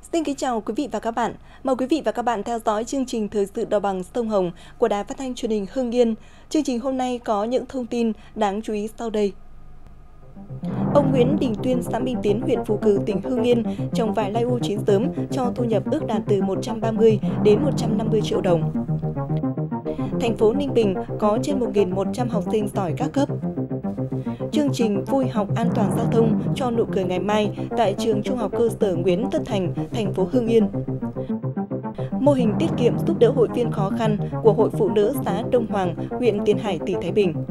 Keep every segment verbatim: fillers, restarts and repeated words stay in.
Xin kính chào quý vị và các bạn. Mời quý vị và các bạn theo dõi chương trình Thời sự Đồng bằng Sông Hồng của Đài Phát thanh Truyền hình Hưng Yên. Chương trình hôm nay có những thông tin đáng chú ý sau đây. Ông Nguyễn Đình Tuyên, xã Minh Tiến, huyện Phù Cử, tỉnh Hưng Yên trồng vải lai u chín sớm cho thu nhập ước đạt từ một trăm ba mươi đến một trăm năm mươi triệu đồng. Thành phố Ninh Bình có trên một nghìn một trăm học sinh giỏi các cấp. Chương trình Vui học an toàn giao thông cho nụ cười ngày mai tại trường Trung học cơ sở Nguyễn Tất Thành, thành phố Hưng Yên. Mô hình tiết kiệm giúp đỡ hội viên khó khăn của Hội Phụ nữ xã Đông Hoàng, huyện Tiền Hải, tỉnh Thái Bình.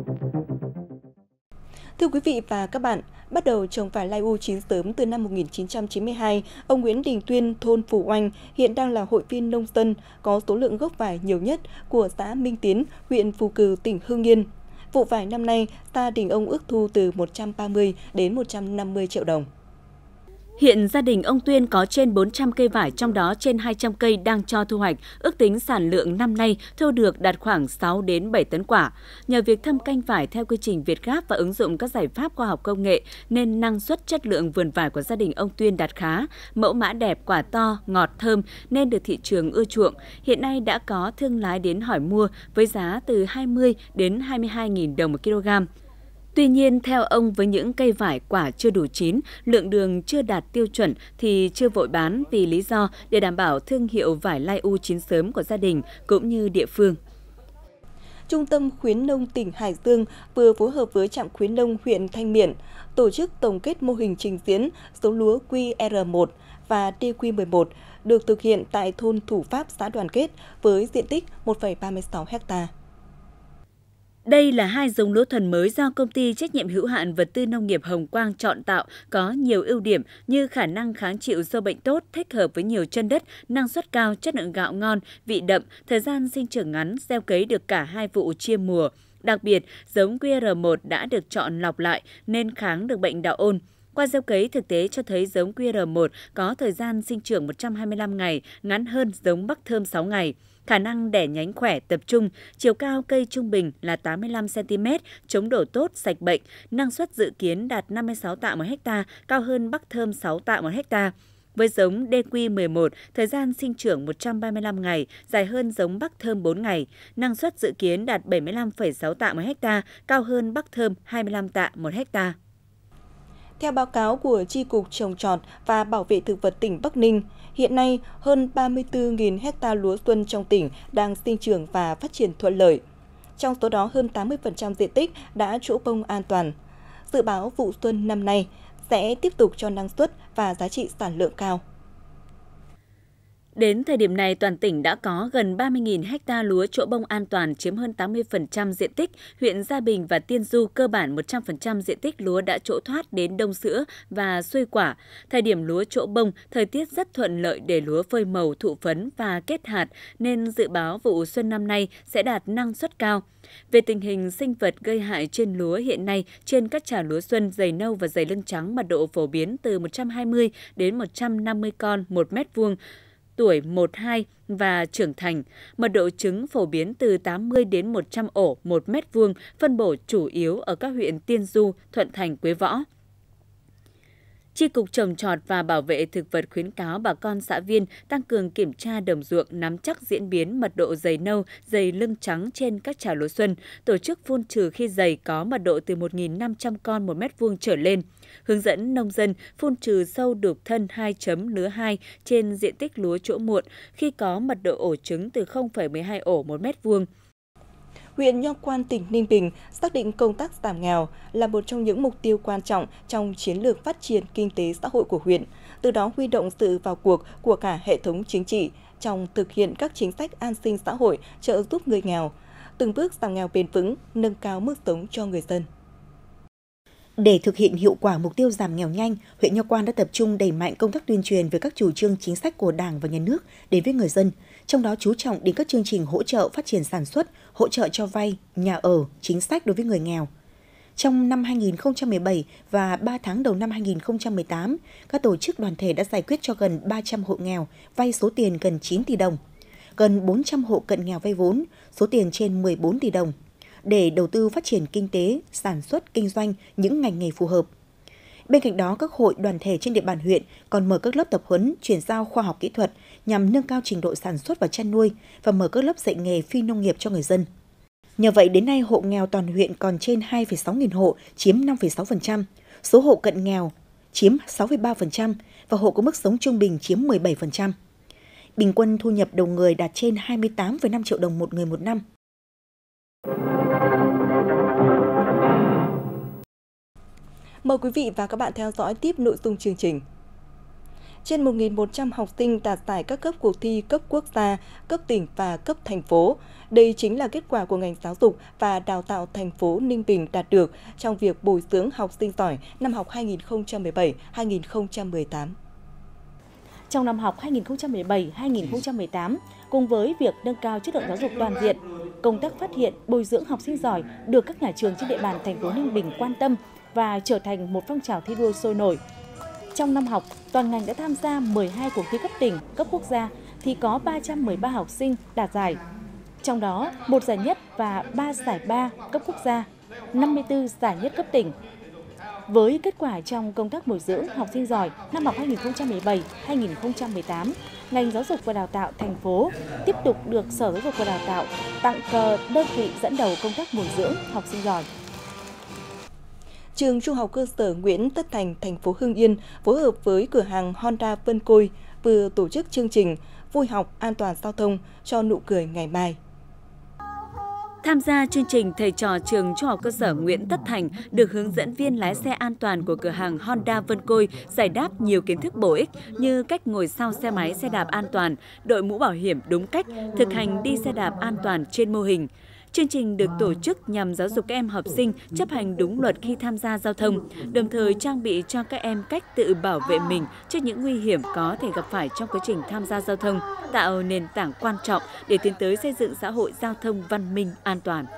Thưa quý vị và các bạn, bắt đầu trồng vải lai u chín sớm từ năm một nghìn chín trăm chín mươi hai, ông Nguyễn Đình Tuyên, thôn Phù Oanh, hiện đang là hội viên nông dân có số lượng gốc vải nhiều nhất của xã Minh Tiến, huyện Phù Cử, tỉnh Hưng Yên. Vụ vải năm nay, gia đình ông ước thu từ một trăm ba mươi đến một trăm năm mươi triệu đồng. Hiện gia đình ông Tuyên có trên bốn trăm cây vải, trong đó trên hai trăm cây đang cho thu hoạch. Ước tính sản lượng năm nay thu được đạt khoảng sáu đến bảy tấn quả. Nhờ việc thâm canh vải theo quy trình Việt Gáp và ứng dụng các giải pháp khoa học công nghệ nên năng suất chất lượng vườn vải của gia đình ông Tuyên đạt khá. Mẫu mã đẹp, quả to, ngọt thơm nên được thị trường ưa chuộng. Hiện nay đã có thương lái đến hỏi mua với giá từ hai mươi đến hai mươi hai nghìn đồng một kg. Tuy nhiên, theo ông, với những cây vải quả chưa đủ chín, lượng đường chưa đạt tiêu chuẩn thì chưa vội bán vì lý do để đảm bảo thương hiệu vải lai u chín sớm của gia đình cũng như địa phương. Trung tâm Khuyến nông tỉnh Hải Dương vừa phối hợp với trạm khuyến nông huyện Thanh Miện tổ chức tổng kết mô hình trình diễn giống lúa Q R một và D Q mười một được thực hiện tại thôn Thủ Pháp, xã Đoàn Kết với diện tích một phẩy ba mươi sáu héc ta. Đây là hai giống lúa thuần mới do Công ty trách nhiệm hữu hạn vật tư nông nghiệp Hồng Quang chọn tạo, có nhiều ưu điểm như khả năng kháng chịu sâu bệnh tốt, thích hợp với nhiều chân đất, năng suất cao, chất lượng gạo ngon, vị đậm, thời gian sinh trưởng ngắn, gieo cấy được cả hai vụ chia mùa. Đặc biệt, giống Q R một đã được chọn lọc lại nên kháng được bệnh đạo ôn. Qua gieo cấy thực tế cho thấy giống Q R một có thời gian sinh trưởng một trăm hai mươi lăm ngày, ngắn hơn giống Bắc Thơm sáu ngày. Khả năng đẻ nhánh khỏe tập trung, chiều cao cây trung bình là tám mươi lăm xăng ti mét, chống đổ tốt, sạch bệnh, năng suất dự kiến đạt năm mươi sáu tạ một hecta, cao hơn Bắc Thơm sáu tạ một hecta. Với giống D Q mười một, thời gian sinh trưởng một trăm ba mươi lăm ngày, dài hơn giống Bắc Thơm bốn ngày. Năng suất dự kiến đạt bảy mươi lăm phẩy sáu tạ một hecta, cao hơn Bắc Thơm hai mươi lăm tạ một hecta. Theo báo cáo của Chi cục Trồng trọt và Bảo vệ thực vật tỉnh Bắc Ninh, hiện nay hơn ba mươi tư nghìn ha lúa xuân trong tỉnh đang sinh trưởng và phát triển thuận lợi. Trong số đó, hơn tám mươi phần trăm diện tích đã trổ bông an toàn. Dự báo vụ xuân năm nay sẽ tiếp tục cho năng suất và giá trị sản lượng cao. Đến thời điểm này, toàn tỉnh đã có gần ba mươi nghìn ha lúa trổ bông an toàn, chiếm hơn tám mươi phần trăm diện tích. Huyện Gia Bình và Tiên Du cơ bản một trăm phần trăm diện tích lúa đã trổ thoát đến đông sữa và xuôi quả. Thời điểm lúa trổ bông, thời tiết rất thuận lợi để lúa phơi màu, thụ phấn và kết hạt, nên dự báo vụ xuân năm nay sẽ đạt năng suất cao. Về tình hình sinh vật gây hại trên lúa hiện nay, trên các trà lúa xuân dày nâu và dày lưng trắng mật độ phổ biến từ một trăm hai mươi đến một trăm năm mươi con một mét vuông, tuổi một hai và trưởng thành, mật độ trứng phổ biến từ tám mươi đến một trăm ổ một mét vuông, phân bổ chủ yếu ở các huyện Tiên Du, Thuận Thành, Quế Võ. Chi cục Trồng trọt và Bảo vệ thực vật khuyến cáo bà con xã viên tăng cường kiểm tra đồng ruộng, nắm chắc diễn biến mật độ dày nâu, dày lưng trắng trên các trà lúa xuân, tổ chức phun trừ khi dày có mật độ từ một nghìn năm trăm con một mét vuông trở lên. Hướng dẫn nông dân phun trừ sâu đục thân hai chấm lứa hai trên diện tích lúa trổ muộn khi có mật độ ổ trứng từ không phẩy mười hai ổ một mét vuông. Huyện Nho Quan, tỉnh Ninh Bình xác định công tác giảm nghèo là một trong những mục tiêu quan trọng trong chiến lược phát triển kinh tế xã hội của huyện, từ đó huy động sự vào cuộc của cả hệ thống chính trị trong thực hiện các chính sách an sinh xã hội, trợ giúp người nghèo, từng bước giảm nghèo bền vững, nâng cao mức sống cho người dân. Để thực hiện hiệu quả mục tiêu giảm nghèo nhanh, huyện Nho Quan đã tập trung đẩy mạnh công tác tuyên truyền về các chủ trương chính sách của Đảng và Nhà nước đến với người dân, trong đó chú trọng đến các chương trình hỗ trợ phát triển sản xuất, hỗ trợ cho vay, nhà ở, chính sách đối với người nghèo. Trong năm hai nghìn không trăm mười bảy và ba tháng đầu năm hai nghìn không trăm mười tám, các tổ chức đoàn thể đã giải quyết cho gần ba trăm hộ nghèo vay số tiền gần chín tỷ đồng, gần bốn trăm hộ cận nghèo vay vốn, số tiền trên mười bốn tỷ đồng, để đầu tư phát triển kinh tế, sản xuất, kinh doanh những ngành nghề phù hợp. Bên cạnh đó, các hội đoàn thể trên địa bàn huyện còn mở các lớp tập huấn, chuyển giao khoa học kỹ thuật nhằm nâng cao trình độ sản xuất và chăn nuôi và mở các lớp dạy nghề phi nông nghiệp cho người dân. Nhờ vậy, đến nay hộ nghèo toàn huyện còn trên hai phẩy sáu nghìn hộ, chiếm năm phẩy sáu phần trăm, số hộ cận nghèo chiếm sáu phẩy ba phần trăm và hộ có mức sống trung bình chiếm mười bảy phần trăm. Bình quân thu nhập đầu người đạt trên hai mươi tám phẩy năm triệu đồng một người một năm. Mời quý vị và các bạn theo dõi tiếp nội dung chương trình. Trên một nghìn một trăm học sinh đạt giải các cấp cuộc thi cấp quốc gia, cấp tỉnh và cấp thành phố. Đây chính là kết quả của ngành giáo dục và đào tạo thành phố Ninh Bình đạt được trong việc bồi dưỡng học sinh giỏi năm học hai nghìn không trăm mười bảy hai nghìn không trăm mười tám. Trong năm học hai nghìn không trăm mười bảy hai nghìn không trăm mười tám, cùng với việc nâng cao chất lượng giáo dục toàn diện, công tác phát hiện, bồi dưỡng học sinh giỏi được các nhà trường trên địa bàn thành phố Ninh Bình quan tâm và trở thành một phong trào thi đua sôi nổi. Trong năm học, toàn ngành đã tham gia mười hai cuộc thi cấp tỉnh, cấp quốc gia thì có ba trăm mười ba học sinh đạt giải. Trong đó, một giải nhất và ba giải ba cấp quốc gia, năm mươi tư giải nhất cấp tỉnh. Với kết quả trong công tác bồi dưỡng học sinh giỏi năm học hai nghìn không trăm mười bảy hai nghìn không trăm mười tám, ngành giáo dục và đào tạo thành phố tiếp tục được Sở Giáo dục và Đào tạo tặng cờ đơn vị dẫn đầu công tác bồi dưỡng học sinh giỏi. Trường Trung học cơ sở Nguyễn Tất Thành, thành phố Hưng Yên phối hợp với cửa hàng Honda Vân Côi vừa tổ chức chương trình Vui học an toàn giao thông cho nụ cười ngày mai. Tham gia chương trình, thầy trò trường Trung học cơ sở Nguyễn Tất Thành được hướng dẫn viên lái xe an toàn của cửa hàng Honda Vân Côi giải đáp nhiều kiến thức bổ ích như cách ngồi sau xe máy xe đạp an toàn, đội mũ bảo hiểm đúng cách, thực hành đi xe đạp an toàn trên mô hình. Chương trình được tổ chức nhằm giáo dục các em học sinh chấp hành đúng luật khi tham gia giao thông, đồng thời trang bị cho các em cách tự bảo vệ mình trước những nguy hiểm có thể gặp phải trong quá trình tham gia giao thông, tạo nền tảng quan trọng để tiến tới xây dựng xã hội giao thông văn minh, an toàn.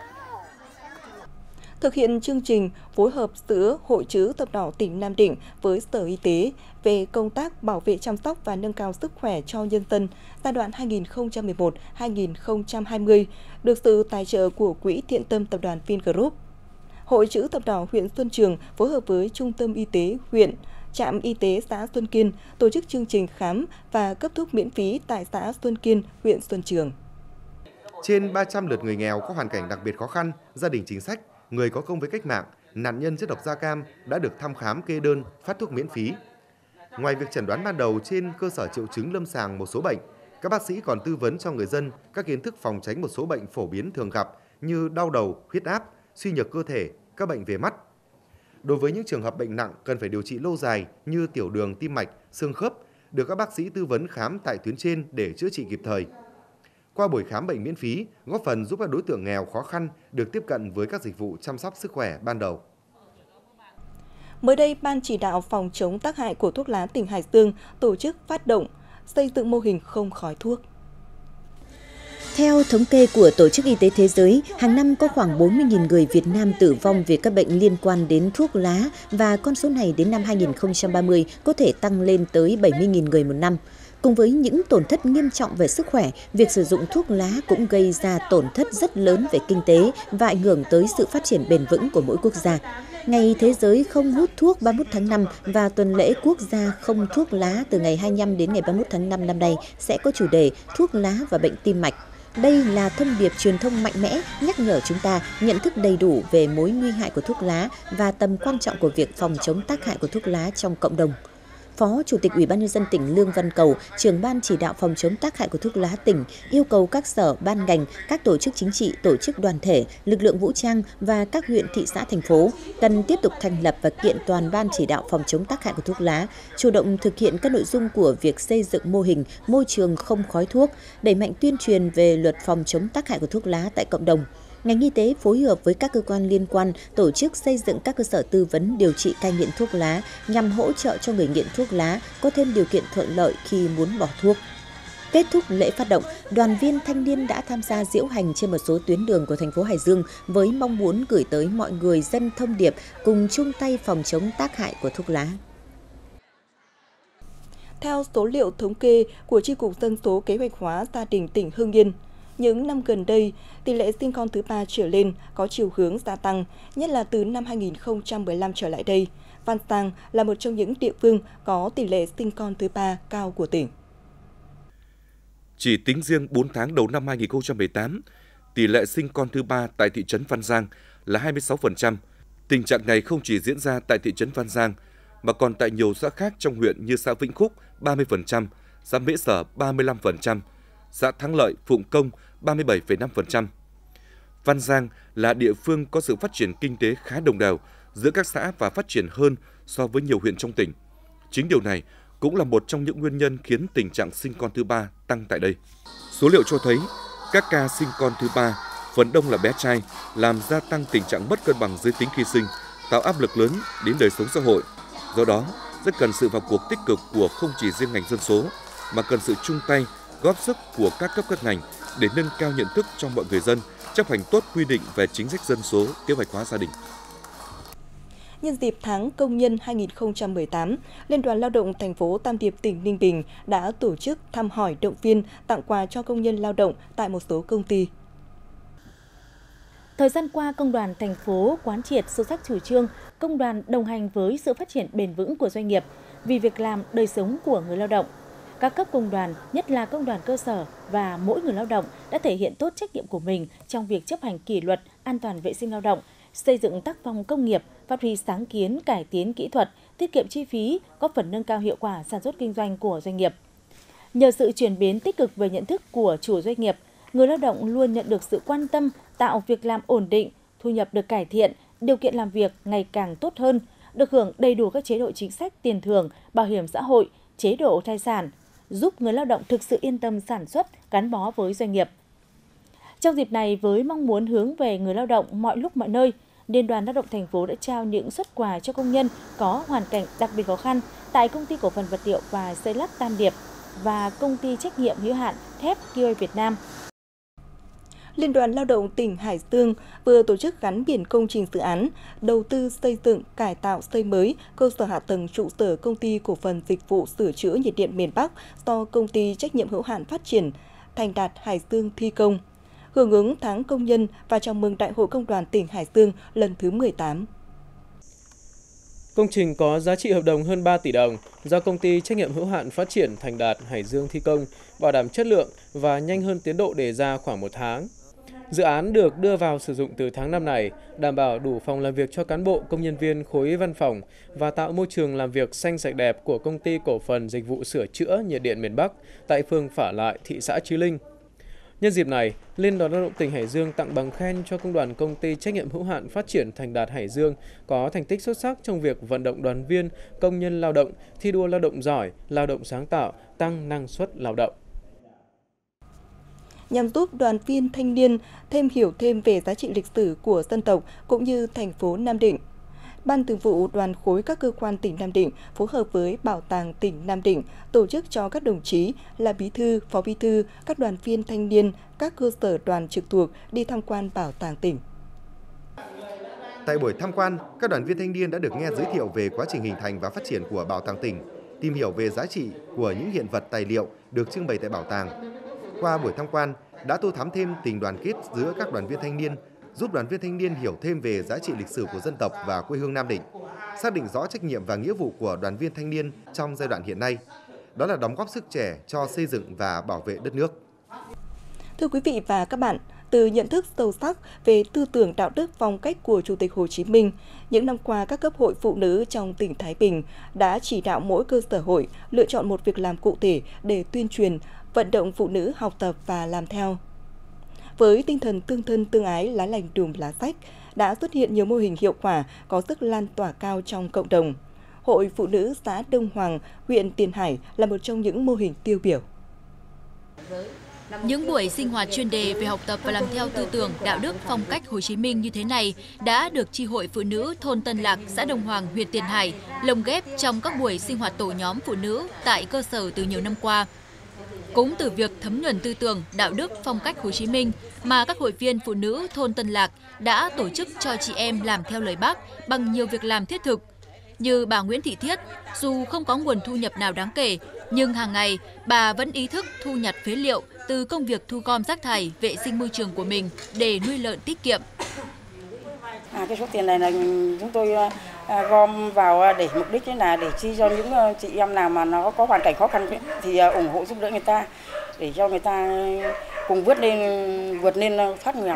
Thực hiện chương trình phối hợp giữa Hội Chữ Thập Đỏ tỉnh Nam Định với Sở Y tế về công tác bảo vệ chăm sóc và nâng cao sức khỏe cho nhân dân giai đoạn hai nghìn không trăm mười một đến hai nghìn không trăm hai mươi, được sự tài trợ của Quỹ Thiện tâm Tập đoàn Vingroup. Hội Chữ Thập Đỏ huyện Xuân Trường phối hợp với Trung tâm Y tế huyện, Trạm Y tế xã Xuân Kiên tổ chức chương trình khám và cấp thuốc miễn phí tại xã Xuân Kiên, huyện Xuân Trường. Trên ba trăm lượt người nghèo có hoàn cảnh đặc biệt khó khăn, gia đình chính sách, người có công với cách mạng, nạn nhân chất độc da cam đã được thăm khám, kê đơn, phát thuốc miễn phí. Ngoài việc chẩn đoán ban đầu trên cơ sở triệu chứng lâm sàng một số bệnh, các bác sĩ còn tư vấn cho người dân các kiến thức phòng tránh một số bệnh phổ biến thường gặp như đau đầu, huyết áp, suy nhược cơ thể, các bệnh về mắt. Đối với những trường hợp bệnh nặng cần phải điều trị lâu dài như tiểu đường, tim mạch, xương khớp, được các bác sĩ tư vấn khám tại tuyến trên để chữa trị kịp thời. Qua buổi khám bệnh miễn phí, góp phần giúp các đối tượng nghèo khó khăn được tiếp cận với các dịch vụ chăm sóc sức khỏe ban đầu. Mới đây, Ban chỉ đạo phòng chống tác hại của thuốc lá tỉnh Hải Dương tổ chức phát động xây dựng mô hình không khói thuốc. Theo thống kê của Tổ chức Y tế Thế giới, hàng năm có khoảng bốn mươi nghìn người Việt Nam tử vong vì các bệnh liên quan đến thuốc lá và con số này đến năm hai nghìn không trăm ba mươi có thể tăng lên tới bảy mươi nghìn người một năm. Cùng với những tổn thất nghiêm trọng về sức khỏe, việc sử dụng thuốc lá cũng gây ra tổn thất rất lớn về kinh tế và ảnh hưởng tới sự phát triển bền vững của mỗi quốc gia. Ngày Thế giới không hút thuốc ba mươi mốt tháng năm và tuần lễ quốc gia không thuốc lá từ ngày hai mươi lăm đến ngày ba mươi mốt tháng năm năm nay sẽ có chủ đề thuốc lá và bệnh tim mạch. Đây là thông điệp truyền thông mạnh mẽ nhắc nhở chúng ta nhận thức đầy đủ về mối nguy hại của thuốc lá và tầm quan trọng của việc phòng chống tác hại của thuốc lá trong cộng đồng. Phó Chủ tịch Ủy ban Nhân dân tỉnh Lương Văn Cầu, trưởng ban chỉ đạo phòng chống tác hại của thuốc lá tỉnh, yêu cầu các sở, ban ngành, các tổ chức chính trị, tổ chức đoàn thể, lực lượng vũ trang và các huyện, thị xã, thành phố cần tiếp tục thành lập và kiện toàn ban chỉ đạo phòng chống tác hại của thuốc lá, chủ động thực hiện các nội dung của việc xây dựng mô hình môi trường không khói thuốc, đẩy mạnh tuyên truyền về luật phòng chống tác hại của thuốc lá tại cộng đồng. Ngành y tế phối hợp với các cơ quan liên quan tổ chức xây dựng các cơ sở tư vấn điều trị cai nghiện thuốc lá nhằm hỗ trợ cho người nghiện thuốc lá có thêm điều kiện thuận lợi khi muốn bỏ thuốc. Kết thúc lễ phát động, đoàn viên thanh niên đã tham gia diễu hành trên một số tuyến đường của thành phố Hải Dương với mong muốn gửi tới mọi người dân thông điệp cùng chung tay phòng chống tác hại của thuốc lá. Theo số liệu thống kê của Chi cục Dân số Kế hoạch hóa Gia đình tỉnh Hưng Yên, những năm gần đây, tỷ lệ sinh con thứ ba trở lên có chiều hướng gia tăng, nhất là từ năm hai nghìn không trăm mười lăm trở lại đây, Văn Giang là một trong những địa phương có tỷ lệ sinh con thứ ba cao của tỉnh. Chỉ tính riêng bốn tháng đầu năm hai nghìn không trăm mười tám, tỷ lệ sinh con thứ ba tại thị trấn Văn Giang là hai mươi sáu phần trăm. Tình trạng này không chỉ diễn ra tại thị trấn Văn Giang, mà còn tại nhiều xã khác trong huyện như xã Vĩnh Khúc ba mươi phần trăm, xã Mễ Sở ba mươi lăm phần trăm, xã Thắng Lợi, Phụng Công ba mươi bảy phẩy năm phần trăm. Văn Giang là địa phương có sự phát triển kinh tế khá đồng đều giữa các xã và phát triển hơn so với nhiều huyện trong tỉnh. Chính điều này cũng là một trong những nguyên nhân khiến tình trạng sinh con thứ ba tăng tại đây. Số liệu cho thấy các ca sinh con thứ ba phần đông là bé trai, làm gia tăng tình trạng mất cân bằng giới tính khi sinh, tạo áp lực lớn đến đời sống xã hội. Do đó, rất cần sự vào cuộc tích cực của không chỉ riêng ngành dân số, mà cần sự chung tay, góp sức của các cấp các ngành để nâng cao nhận thức cho mọi người dân, chấp hành tốt quy định về chính sách dân số, kế hoạch hóa gia đình. Nhân dịp tháng Công nhân hai nghìn không trăm mười tám, Liên đoàn Lao động thành phố Tam Điệp, tỉnh Ninh Bình đã tổ chức thăm hỏi, động viên, tặng quà cho công nhân lao động tại một số công ty. Thời gian qua, Công đoàn thành phố quán triệt sâu sắc chủ trương công đoàn đồng hành với sự phát triển bền vững của doanh nghiệp vì việc làm, đời sống của người lao động. Các cấp công đoàn, nhất là công đoàn cơ sở và mỗi người lao động đã thể hiện tốt trách nhiệm của mình trong việc chấp hành kỷ luật, an toàn vệ sinh lao động, xây dựng tác phong công nghiệp, phát huy sáng kiến, cải tiến kỹ thuật, tiết kiệm chi phí, góp phần nâng cao hiệu quả sản xuất kinh doanh của doanh nghiệp. Nhờ sự chuyển biến tích cực về nhận thức của chủ doanh nghiệp, người lao động luôn nhận được sự quan tâm, tạo việc làm ổn định, thu nhập được cải thiện, điều kiện làm việc ngày càng tốt hơn, được hưởng đầy đủ các chế độ chính sách tiền thưởng, bảo hiểm xã hội, chế độ thai sản, giúp người lao động thực sự yên tâm sản xuất, gắn bó với doanh nghiệp. Trong dịp này, với mong muốn hướng về người lao động mọi lúc mọi nơi, Liên đoàn Lao động thành phố đã trao những suất quà cho công nhân có hoàn cảnh đặc biệt khó khăn tại Công ty Cổ phần Vật liệu và Xây lắp Tam Điệp và Công ty Trách nhiệm hữu hạn Thép Kioi Việt Nam. Liên đoàn Lao động tỉnh Hải Dương vừa tổ chức gắn biển công trình dự án đầu tư xây dựng, cải tạo, xây mới cơ sở hạ tầng trụ sở Công ty Cổ phần Dịch vụ Sửa chữa Nhiệt điện miền Bắc do Công ty Trách nhiệm hữu hạn Phát triển Thành Đạt Hải Dương thi công, hưởng ứng tháng công nhân và chào mừng Đại hội Công đoàn tỉnh Hải Dương lần thứ mười tám. Công trình có giá trị hợp đồng hơn ba tỷ đồng do Công ty Trách nhiệm hữu hạn Phát triển Thành Đạt Hải Dương thi công, bảo đảm chất lượng và nhanh hơn tiến độ đề ra khoảng một tháng. Dự án được đưa vào sử dụng từ tháng năm này, đảm bảo đủ phòng làm việc cho cán bộ, công nhân viên khối văn phòng và tạo môi trường làm việc xanh sạch đẹp của Công ty Cổ phần Dịch vụ Sửa chữa Nhiệt điện miền Bắc tại phường Phả Lại, thị xã Chí Linh. Nhân dịp này, Liên đoàn Lao động tỉnh Hải Dương tặng bằng khen cho Công đoàn Công ty Trách nhiệm hữu hạn Phát triển Thành Đạt Hải Dương có thành tích xuất sắc trong việc vận động đoàn viên, công nhân lao động, thi đua lao động giỏi, lao động sáng tạo, tăng năng suất lao động. Nhằm giúp đoàn viên thanh niên thêm hiểu thêm về giá trị lịch sử của dân tộc cũng như thành phố Nam Định, Ban Thường vụ Đoàn khối các cơ quan tỉnh Nam Định phối hợp với Bảo tàng tỉnh Nam Định tổ chức cho các đồng chí là bí thư, phó bí thư, các đoàn viên thanh niên, các cơ sở đoàn trực thuộc đi tham quan Bảo tàng tỉnh. Tại buổi tham quan, các đoàn viên thanh niên đã được nghe giới thiệu về quá trình hình thành và phát triển của Bảo tàng tỉnh, tìm hiểu về giá trị của những hiện vật tài liệu được trưng bày tại bảo tàng. Qua buổi tham quan đã tô thắm thêm tình đoàn kết giữa các đoàn viên thanh niên, giúp đoàn viên thanh niên hiểu thêm về giá trị lịch sử của dân tộc và quê hương Nam Định, xác định rõ trách nhiệm và nghĩa vụ của đoàn viên thanh niên trong giai đoạn hiện nay, đó là đóng góp sức trẻ cho xây dựng và bảo vệ đất nước. Thưa quý vị và các bạn, từ nhận thức sâu sắc về tư tưởng đạo đức phong cách của Chủ tịch Hồ Chí Minh, những năm qua các cấp hội phụ nữ trong tỉnh Thái Bình đã chỉ đạo mỗi cơ sở hội lựa chọn một việc làm cụ thể để tuyên truyền, vận động phụ nữ học tập và làm theo. Với tinh thần tương thân tương ái, lá lành đùm lá rách, đã xuất hiện nhiều mô hình hiệu quả có sức lan tỏa cao trong cộng đồng. Hội Phụ nữ xã Đông Hoàng, huyện Tiền Hải là một trong những mô hình tiêu biểu. Những buổi sinh hoạt chuyên đề về học tập và làm theo tư tưởng, đạo đức, phong cách Hồ Chí Minh như thế này đã được Chi hội Phụ nữ thôn Tân Lạc, xã Đông Hoàng, huyện Tiền Hải lồng ghép trong các buổi sinh hoạt tổ nhóm phụ nữ tại cơ sở từ nhiều năm qua. Cũng từ việc thấm nhuần tư tưởng, đạo đức, phong cách Hồ Chí Minh mà các hội viên phụ nữ thôn Tân Lạc đã tổ chức cho chị em làm theo lời Bác bằng nhiều việc làm thiết thực. Như bà Nguyễn Thị Thiết, dù không có nguồn thu nhập nào đáng kể, nhưng hàng ngày bà vẫn ý thức thu nhặt phế liệu từ công việc thu gom rác thải, vệ sinh môi trường của mình để nuôi lợn tiết kiệm. À, cái số tiền này là chúng tôi gom vào để mục đích là để chi cho những chị em nào mà nó có hoàn cảnh khó khăn thì ủng hộ giúp đỡ người ta để cho người ta cùng vượt lên vượt lên thoát nghèo.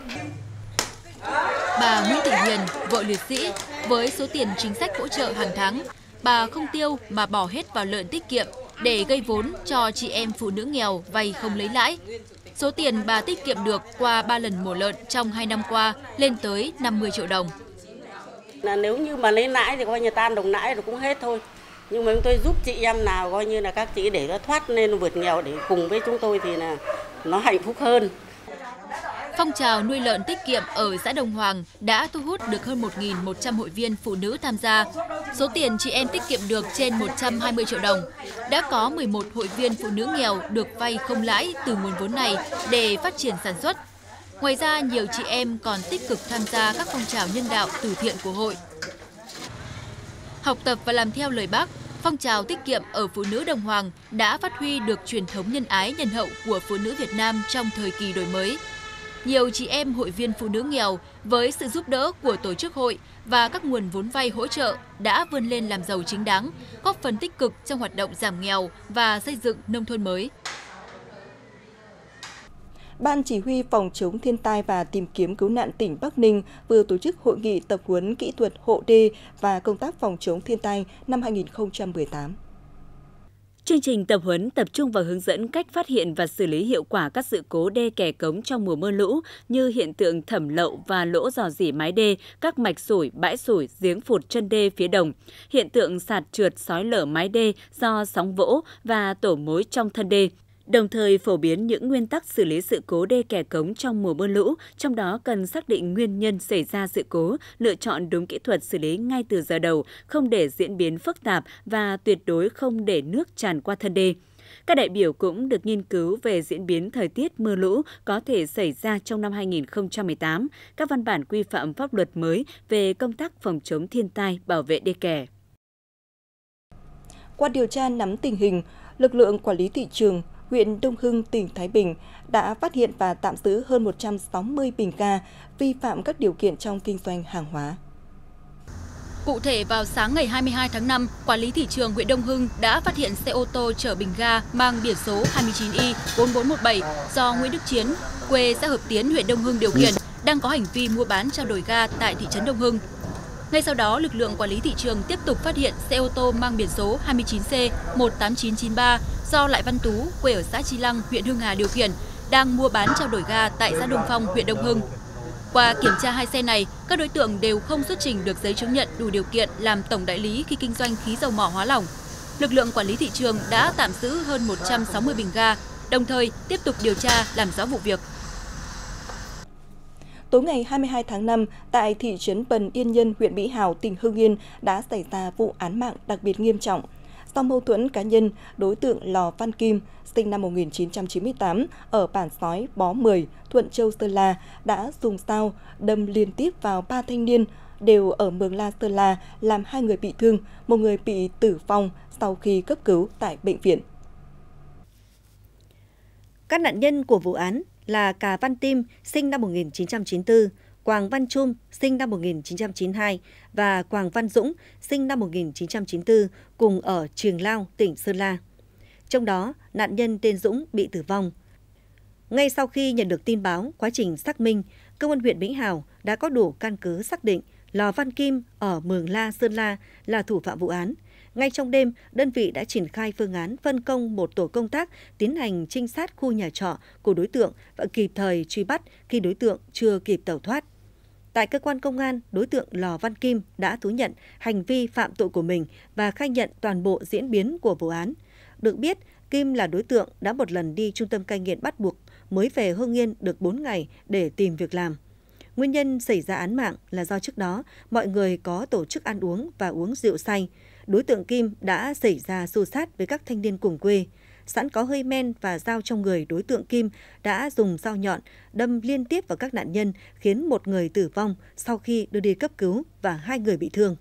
Bà Nguyễn Thị Hiền, vợ liệt sĩ, với số tiền chính sách hỗ trợ hàng tháng, bà không tiêu mà bỏ hết vào lợn tiết kiệm để gây vốn cho chị em phụ nữ nghèo vay không lấy lãi. Số tiền bà tiết kiệm được qua ba lần mổ lợn trong hai năm qua lên tới năm mươi triệu đồng. Là nếu như mà lấy lãi thì coi như tan đồng lãi rồi cũng hết thôi. Nhưng mà chúng tôi giúp chị em nào coi như là các chị để nó thoát lên vượt nghèo để cùng với chúng tôi thì là nó hạnh phúc hơn. Phong trào nuôi lợn tiết kiệm ở xã Đồng Hoàng đã thu hút được hơn một nghìn một trăm hội viên phụ nữ tham gia. Số tiền chị em tiết kiệm được trên một trăm hai mươi triệu đồng. Đã có mười một hội viên phụ nữ nghèo được vay không lãi từ nguồn vốn này để phát triển sản xuất. Ngoài ra, nhiều chị em còn tích cực tham gia các phong trào nhân đạo từ thiện của hội. Học tập và làm theo lời Bác, phong trào tiết kiệm ở phụ nữ Đồng Hoàng đã phát huy được truyền thống nhân ái nhân hậu của phụ nữ Việt Nam trong thời kỳ đổi mới. Nhiều chị em hội viên phụ nữ nghèo với sự giúp đỡ của tổ chức hội và các nguồn vốn vay hỗ trợ đã vươn lên làm giàu chính đáng, góp phần tích cực trong hoạt động giảm nghèo và xây dựng nông thôn mới. Ban Chỉ huy Phòng chống thiên tai và tìm kiếm cứu nạn tỉnh Bắc Ninh vừa tổ chức hội nghị tập huấn kỹ thuật hộ đê và công tác phòng chống thiên tai năm hai nghìn không trăm mười tám. Chương trình tập huấn tập trung vào hướng dẫn cách phát hiện và xử lý hiệu quả các sự cố đê kè cống trong mùa mưa lũ như hiện tượng thẩm lậu và lỗ rò rỉ mái đê, các mạch sủi, bãi sủi, giếng phụt chân đê phía đồng, hiện tượng sạt trượt xói lở mái đê do sóng vỗ và tổ mối trong thân đê. Đồng thời phổ biến những nguyên tắc xử lý sự cố đê kè cống trong mùa mưa lũ, trong đó cần xác định nguyên nhân xảy ra sự cố, lựa chọn đúng kỹ thuật xử lý ngay từ giờ đầu, không để diễn biến phức tạp và tuyệt đối không để nước tràn qua thân đê. Các đại biểu cũng được nghiên cứu về diễn biến thời tiết mưa lũ có thể xảy ra trong năm hai nghìn không trăm mười tám, các văn bản quy phạm pháp luật mới về công tác phòng chống thiên tai, bảo vệ đê kè. Qua điều tra nắm tình hình, lực lượng quản lý thị trường huyện Đông Hưng, tỉnh Thái Bình đã phát hiện và tạm giữ hơn một trăm sáu mươi bình ga vi phạm các điều kiện trong kinh doanh hàng hóa. Cụ thể, vào sáng ngày hai mươi hai tháng năm, Quản lý thị trường huyện Đông Hưng đã phát hiện xe ô tô chở bình ga mang biển số hai mươi chín Y bốn bốn một bảy do Nguyễn Đức Chiến, quê xã Hợp Tiến, huyện Đông Hưng điều khiển, đang có hành vi mua bán trao đổi ga tại thị trấn Đông Hưng. Ngay sau đó, lực lượng quản lý thị trường tiếp tục phát hiện xe ô tô mang biển số hai mươi chín C một tám chín chín ba do Lại Văn Tú, quê ở xã Chi Lăng, huyện Hưng Hà điều khiển, đang mua bán trao đổi ga tại xã Đông Phong, huyện Đông Hưng. Qua kiểm tra hai xe này, các đối tượng đều không xuất trình được giấy chứng nhận đủ điều kiện làm tổng đại lý khi kinh doanh khí dầu mỏ hóa lỏng. Lực lượng quản lý thị trường đã tạm giữ hơn một trăm sáu mươi bình ga, đồng thời tiếp tục điều tra làm rõ vụ việc. Tối ngày hai mươi hai tháng năm, tại thị trấn Bần Yên Nhân, huyện Mỹ Hào, tỉnh Hưng Yên đã xảy ra vụ án mạng đặc biệt nghiêm trọng. Sau mâu thuẫn cá nhân, đối tượng Lò Văn Kim, sinh năm một nghìn chín trăm chín mươi tám, ở bản Sói Bó mười, Thuận Châu, Sơn La, đã dùng dao đâm liên tiếp vào ba thanh niên đều ở Mường La, Sơn La, làm hai người bị thương, một người bị tử vong sau khi cấp cứu tại bệnh viện. Các nạn nhân của vụ án là Cà Văn Tim, sinh năm một nghìn chín trăm chín mươi tư, Quàng Văn Trung, sinh năm một nghìn chín trăm chín mươi hai và Quàng Văn Dũng, sinh năm một nghìn chín trăm chín mươi tư, cùng ở Triềng Lao, tỉnh Sơn La. Trong đó, nạn nhân tên Dũng bị tử vong. Ngay sau khi nhận được tin báo, quá trình xác minh, Công an huyện Mỹ Hào đã có đủ căn cứ xác định Lò Văn Kim ở Mường La, Sơn La là thủ phạm vụ án. Ngay trong đêm, đơn vị đã triển khai phương án phân công một tổ công tác tiến hành trinh sát khu nhà trọ của đối tượng và kịp thời truy bắt khi đối tượng chưa kịp tẩu thoát. Tại cơ quan công an, đối tượng Lò Văn Kim đã thú nhận hành vi phạm tội của mình và khai nhận toàn bộ diễn biến của vụ án. Được biết, Kim là đối tượng đã một lần đi trung tâm cai nghiện bắt buộc mới về Hưng Yên được bốn ngày để tìm việc làm. Nguyên nhân xảy ra án mạng là do trước đó mọi người có tổ chức ăn uống và uống rượu say. Đối tượng Kim đã xảy ra xô xát với các thanh niên cùng quê. Sẵn có hơi men và dao trong người, đối tượng Kim đã dùng dao nhọn đâm liên tiếp vào các nạn nhân, khiến một người tử vong sau khi đưa đi cấp cứu và hai người bị thương.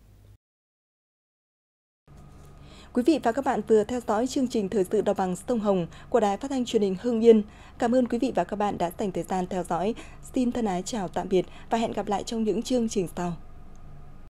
Quý vị và các bạn vừa theo dõi chương trình Thời sự Đồng bằng Sông Hồng của Đài Phát thanh Truyền hình Hưng Yên. Cảm ơn quý vị và các bạn đã dành thời gian theo dõi. Xin thân ái chào tạm biệt và hẹn gặp lại trong những chương trình sau.